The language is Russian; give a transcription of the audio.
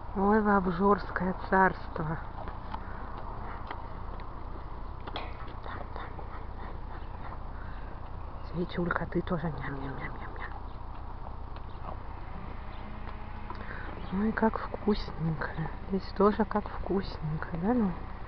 Ой, вы Обжорское царство. Свечулька, ты тоже ням-ням-ням-ням-ням. Ой, как вкусненько. Здесь тоже как вкусненько, да, ну?